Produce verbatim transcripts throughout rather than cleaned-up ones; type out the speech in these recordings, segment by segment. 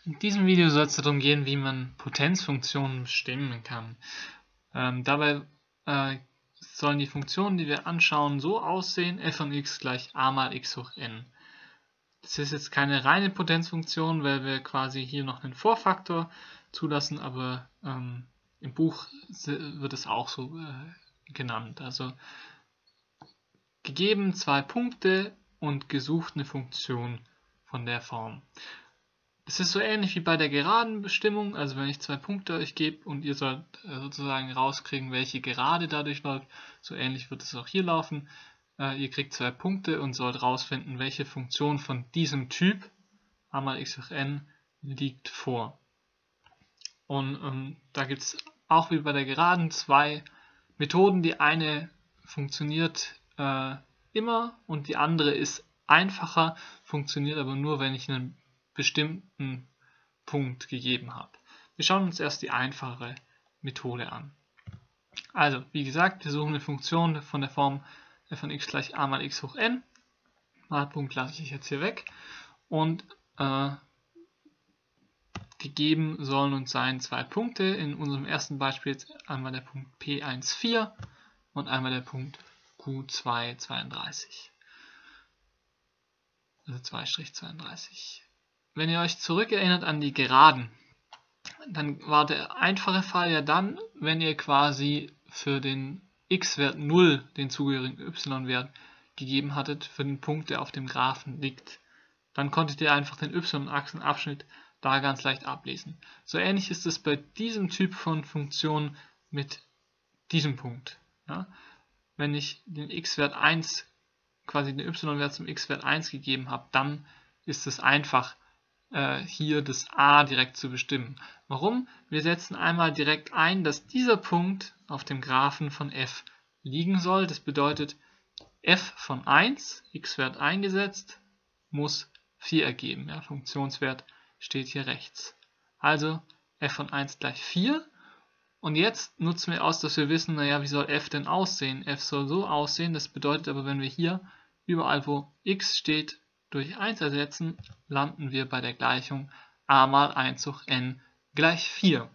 In diesem Video soll es darum gehen, wie man Potenzfunktionen bestimmen kann. Ähm, dabei äh, sollen die Funktionen, die wir anschauen, so aussehen: f von x gleich a mal x hoch n. Das ist jetzt keine reine Potenzfunktion, weil wir quasi hier noch einen Vorfaktor zulassen, aber ähm, im Buch wird es auch so äh, genannt. Also gegeben zwei Punkte und gesucht eine Funktion von der Form. Es ist so ähnlich wie bei der geraden Bestimmung, also wenn ich zwei Punkte euch gebe und ihr sollt sozusagen rauskriegen, welche Gerade dadurch läuft, so ähnlich wird es auch hier laufen. Äh, ihr kriegt zwei Punkte und sollt rausfinden, welche Funktion von diesem Typ, a mal x hoch n, liegt vor. Und ähm, da gibt es auch wie bei der geraden zwei Methoden. Die eine funktioniert äh, immer und die andere ist einfacher, funktioniert aber nur, wenn ich einen bestimmten Punkt gegeben habe. Wir schauen uns erst die einfachere Methode an. Also, wie gesagt, wir suchen eine Funktion von der Form f von x gleich a mal x hoch n. Malpunkt lasse ich jetzt hier weg. Und äh, gegeben sollen uns sein zwei Punkte. In unserem ersten Beispiel jetzt einmal der Punkt P eins vier und einmal der Punkt Q zwei zweiunddreißig. Also zwei zweiunddreißig. Wenn ihr euch zurückerinnert an die Geraden, dann war der einfache Fall ja dann, wenn ihr quasi für den x-Wert null den zugehörigen y-Wert gegeben hattet, für den Punkt, der auf dem Graphen liegt. Dann konntet ihr einfach den y-Achsenabschnitt da ganz leicht ablesen. So ähnlich ist es bei diesem Typ von Funktion mit diesem Punkt. Ja? Wenn ich den x-Wert eins, quasi den y-Wert zum x-Wert eins gegeben habe, dann ist es einfach, hier das a direkt zu bestimmen. Warum? Wir setzen einmal direkt ein, dass dieser Punkt auf dem Graphen von f liegen soll. Das bedeutet, f von eins, x-Wert eingesetzt, muss vier ergeben. Ja, Funktionswert steht hier rechts. Also f von eins gleich vier. Und jetzt nutzen wir aus, dass wir wissen, naja, wie soll f denn aussehen? F soll so aussehen, das bedeutet aber, wenn wir hier überall, wo x steht, durch eins ersetzen, landen wir bei der Gleichung a mal eins hoch n gleich vier.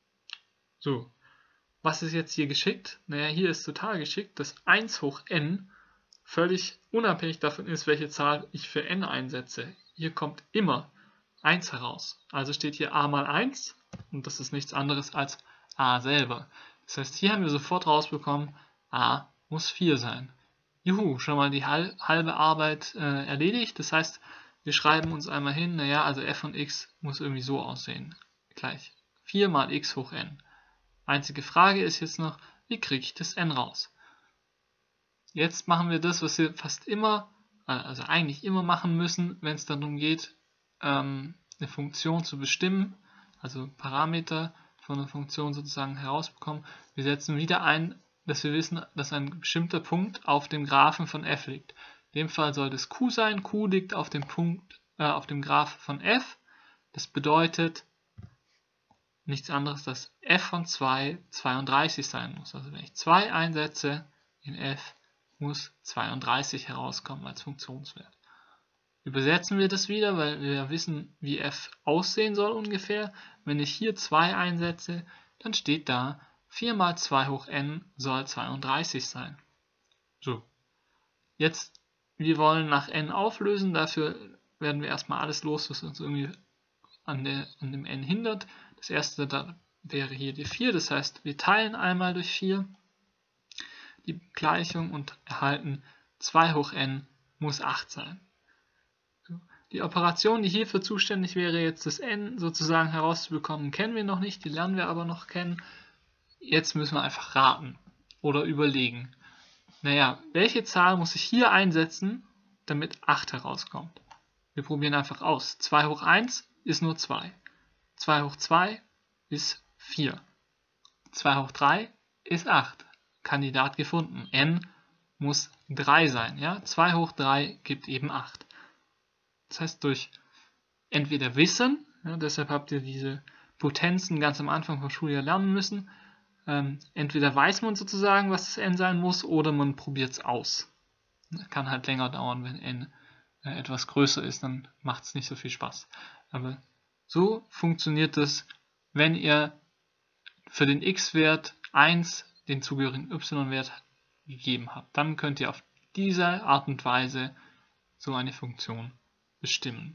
So, was ist jetzt hier geschickt? Naja, hier ist total geschickt, dass eins hoch n völlig unabhängig davon ist, welche Zahl ich für n einsetze. Hier kommt immer eins heraus. Also steht hier a mal eins und das ist nichts anderes als a selber. Das heißt, hier haben wir sofort rausbekommen, a muss vier sein. Juhu, schon mal die halbe Arbeit äh, erledigt. Das heißt, wir schreiben uns einmal hin, naja, also f von x muss irgendwie so aussehen. Gleich vier mal x hoch n. Einzige Frage ist jetzt noch, wie kriege ich das n raus? Jetzt machen wir das, was wir fast immer, also eigentlich immer machen müssen, wenn es darum geht, ähm, eine Funktion zu bestimmen, also Parameter von einer Funktion sozusagen herausbekommen. Wir setzen wieder ein, dass wir wissen, dass ein bestimmter Punkt auf dem Graphen von f liegt. In dem Fall soll das q sein. Q liegt auf dem Punkt, äh, auf dem Graph von f. Das bedeutet nichts anderes, dass f von zwei zweiunddreißig sein muss. Also wenn ich zwei einsetze in f, muss zweiunddreißig herauskommen als Funktionswert. Übersetzen wir das wieder, weil wir wissen, wie f aussehen soll ungefähr. Wenn ich hier zwei einsetze, dann steht da, vier mal zwei hoch n soll zweiunddreißig sein. So, jetzt, wir wollen nach n auflösen, dafür werden wir erstmal alles los, was uns irgendwie an, der, an dem n hindert. Das erste da wäre hier die vier, das heißt, wir teilen einmal durch vier die Gleichung und erhalten zwei hoch n muss acht sein. So, die Operation, die hierfür zuständig wäre, jetzt das n sozusagen herauszubekommen, kennen wir noch nicht, die lernen wir aber noch kennen. Jetzt müssen wir einfach raten oder überlegen. Naja, welche Zahl muss ich hier einsetzen, damit acht herauskommt? Wir probieren einfach aus. zwei hoch eins ist nur zwei. zwei hoch zwei ist vier. zwei hoch drei ist acht. Kandidat gefunden. N muss drei sein. Ja? zwei hoch drei gibt eben acht. Das heißt, durch entweder Wissen, ja, deshalb habt ihr diese Potenzen ganz am Anfang vom Schuljahr lernen müssen, Ähm, entweder weiß man sozusagen, was das n sein muss, oder man probiert es aus. Das kann halt länger dauern, wenn n äh, etwas größer ist, dann macht es nicht so viel Spaß. Aber So funktioniert es, wenn ihr für den x-Wert eins den zugehörigen y-Wert gegeben habt. Dann könnt ihr auf diese Art und Weise so eine Funktion bestimmen.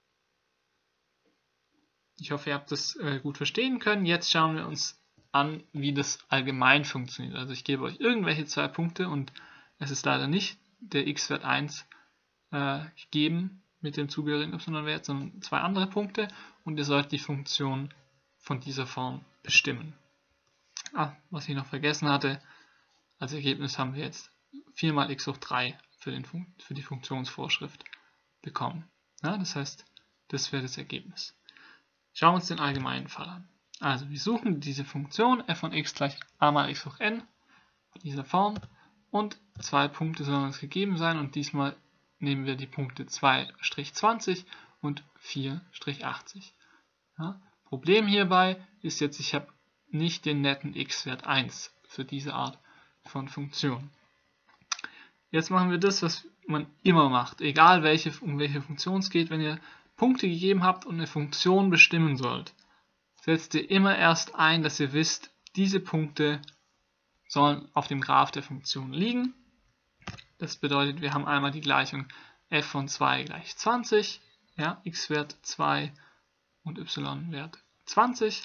Ich hoffe, ihr habt das äh, gut verstehen können. Jetzt schauen wir uns an, wie das allgemein funktioniert. Also ich gebe euch irgendwelche zwei Punkte und es ist leider nicht der x-Wert eins äh, gegeben mit dem zugehörigen y-Wert, sondern zwei andere Punkte und ihr sollt die Funktion von dieser Form bestimmen. Ah, was ich noch vergessen hatte, als Ergebnis haben wir jetzt vier mal x hoch drei für, den Fun für die Funktionsvorschrift bekommen. Ja, das heißt, das wäre das Ergebnis. Schauen wir uns den allgemeinen Fall an. Also wir suchen diese Funktion f von x gleich a mal x hoch n in dieser Form und zwei Punkte sollen uns gegeben sein und diesmal nehmen wir die Punkte zwei zwanzig und vier achtzig. Ja, Problem hierbei ist jetzt, ich habe nicht den netten x-Wert eins für diese Art von Funktion. Jetzt machen wir das, was man immer macht, egal welche, um welche Funktion es geht. Wenn ihr Punkte gegeben habt und eine Funktion bestimmen sollt, setzt ihr immer erst ein, dass ihr wisst, diese Punkte sollen auf dem Graph der Funktion liegen. Das bedeutet, wir haben einmal die Gleichung f von zwei gleich zwanzig, ja, x-Wert zwei und y-Wert zwanzig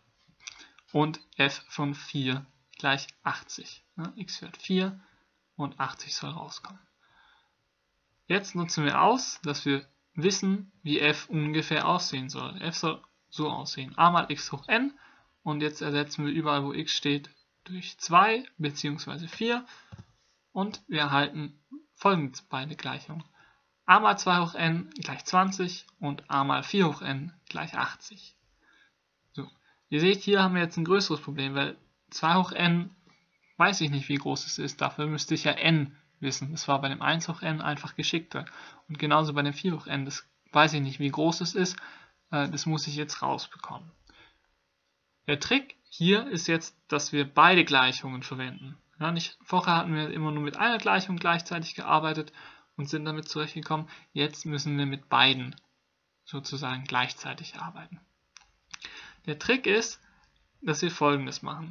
und f von vier gleich achtzig, ja, x-Wert vier und achtzig soll rauskommen. Jetzt nutzen wir aus, dass wir wissen, wie f ungefähr aussehen soll. F soll so aussehen, a mal x hoch n und jetzt ersetzen wir überall, wo x steht, durch zwei bzw. vier und wir erhalten folgende beide Gleichungen. A mal zwei hoch n gleich zwanzig und a mal vier hoch n gleich achtzig. So. Ihr seht, hier haben wir jetzt ein größeres Problem, weil zwei hoch n weiß ich nicht, wie groß es ist, dafür müsste ich ja n wissen. Das war bei dem eins hoch n einfach geschickter. Und genauso bei dem vier hoch n, das weiß ich nicht, wie groß es ist, das muss ich jetzt rausbekommen. Der Trick hier ist jetzt, dass wir beide Gleichungen verwenden. Ja, nicht, vorher hatten wir immer nur mit einer Gleichung gleichzeitig gearbeitet und sind damit zurechtgekommen. Jetzt müssen wir mit beiden sozusagen gleichzeitig arbeiten. Der Trick ist, dass wir Folgendes machen.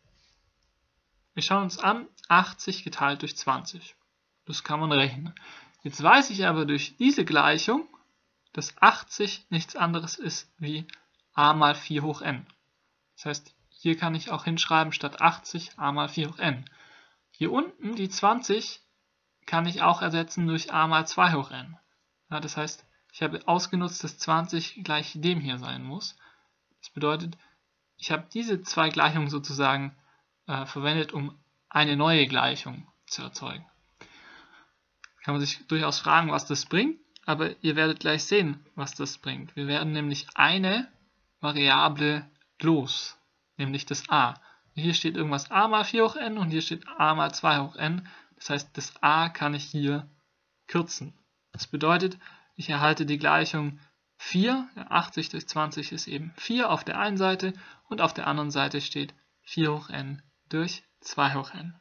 Wir schauen uns an, achtzig geteilt durch zwanzig. Das kann man rechnen. Jetzt weiß ich aber durch diese Gleichung, dass achtzig nichts anderes ist wie a mal vier hoch n. Das heißt, hier kann ich auch hinschreiben, statt achtzig a mal vier hoch n. Hier unten, die zwanzig, kann ich auch ersetzen durch a mal zwei hoch n. Ja, das heißt, ich habe ausgenutzt, dass zwanzig gleich dem hier sein muss. Das bedeutet, ich habe diese zwei Gleichungen sozusagen äh, verwendet, um eine neue Gleichung zu erzeugen. Kann man sich durchaus fragen, was das bringt, aber ihr werdet gleich sehen, was das bringt. Wir werden nämlich eine Variable los, nämlich das a. Hier steht irgendwas a mal vier hoch n und hier steht a mal zwei hoch n. Das heißt, das a kann ich hier kürzen. Das bedeutet, ich erhalte die Gleichung vier, achtzig durch zwanzig ist eben vier auf der einen Seite und auf der anderen Seite steht vier hoch n durch zwei hoch n.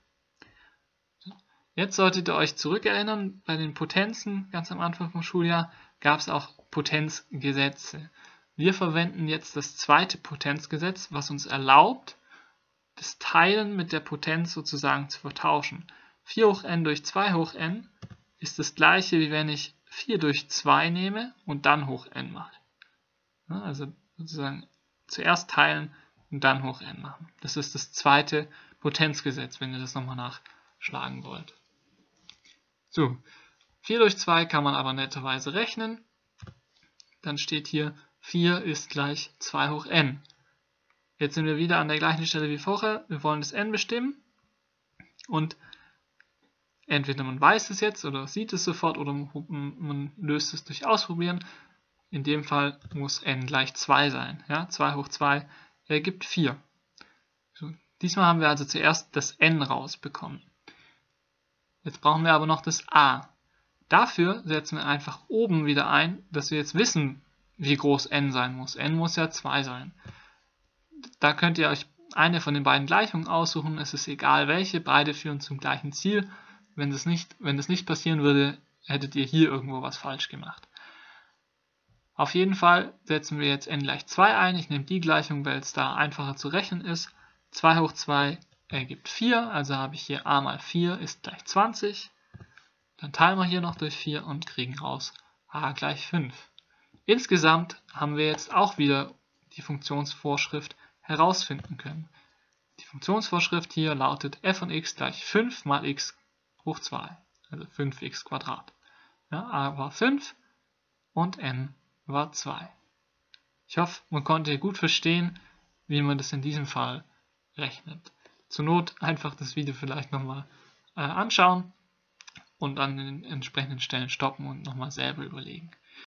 Jetzt solltet ihr euch zurückerinnern, bei den Potenzen ganz am Anfang vom Schuljahr gab es auch Potenzgesetze. Wir verwenden jetzt das zweite Potenzgesetz, was uns erlaubt, das Teilen mit der Potenz sozusagen zu vertauschen. vier hoch n durch zwei hoch n ist das gleiche, wie wenn ich vier durch zwei nehme und dann hoch n mache. Also sozusagen zuerst teilen und dann hoch n machen. Das ist das zweite Potenzgesetz, wenn ihr das nochmal nachschlagen wollt. So, vier durch zwei kann man aber netterweise rechnen. Dann steht hier, vier ist gleich zwei hoch n. Jetzt sind wir wieder an der gleichen Stelle wie vorher. Wir wollen das n bestimmen. Und entweder man weiß es jetzt oder sieht es sofort oder man löst es durch Ausprobieren. In dem Fall muss n gleich zwei sein. Ja, zwei hoch zwei ergibt vier. So, diesmal haben wir also zuerst das n rausbekommen. Jetzt brauchen wir aber noch das a. Dafür setzen wir einfach oben wieder ein, dass wir jetzt wissen, wie groß n sein muss. N muss ja zwei sein. Da könnt ihr euch eine von den beiden Gleichungen aussuchen. Es ist egal welche, beide führen zum gleichen Ziel. Wenn das nicht, wenn das nicht passieren würde, hättet ihr hier irgendwo was falsch gemacht. Auf jeden Fall setzen wir jetzt n gleich zwei ein. Ich nehme die Gleichung, weil es da einfacher zu rechnen ist. zwei hoch zwei ergibt vier, also habe ich hier a mal vier ist gleich zwanzig. Dann teilen wir hier noch durch vier und kriegen raus a gleich fünf. Insgesamt haben wir jetzt auch wieder die Funktionsvorschrift herausfinden können. Die Funktionsvorschrift hier lautet f von x gleich fünf mal x hoch zwei, also fünf x Quadrat. Ja, a war fünf und n war zwei. Ich hoffe, man konnte hier gut verstehen, wie man das in diesem Fall rechnet. Zur Not einfach das Video vielleicht nochmal äh, anschauen und an den entsprechenden Stellen stoppen und nochmal selber überlegen.